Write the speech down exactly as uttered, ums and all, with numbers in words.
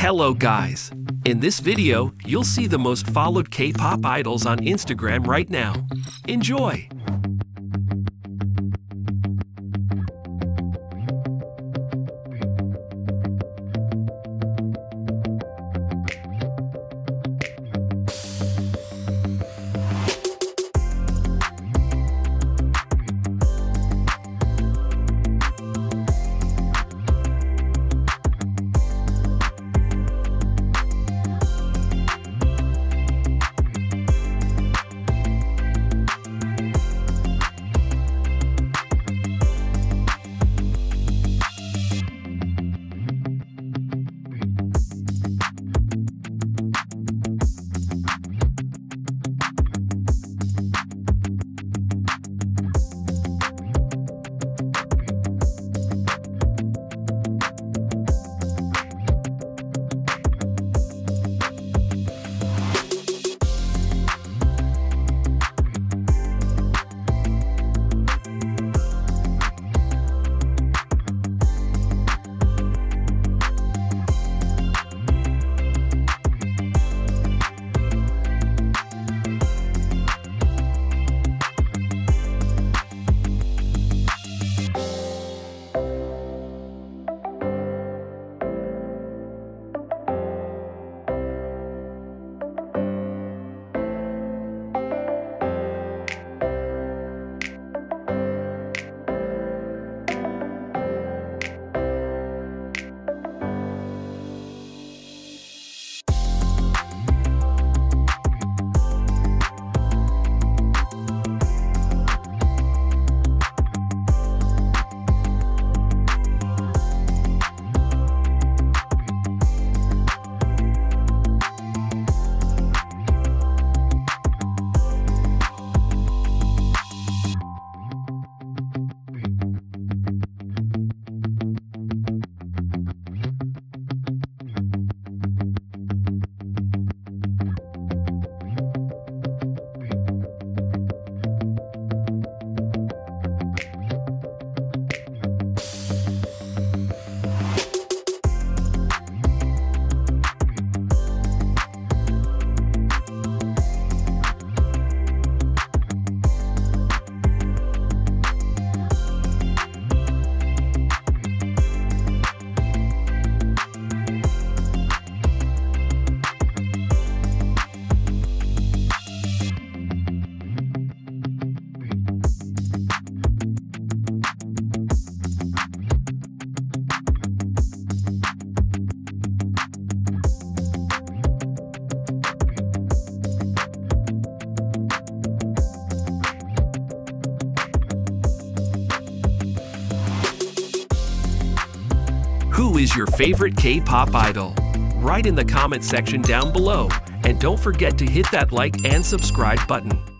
Hello guys! In this video, you'll see the most followed K-pop idols on Instagram right now. Enjoy! Who is your favorite K-pop idol? Write in the comment section down below, and don't forget to hit that like and subscribe button.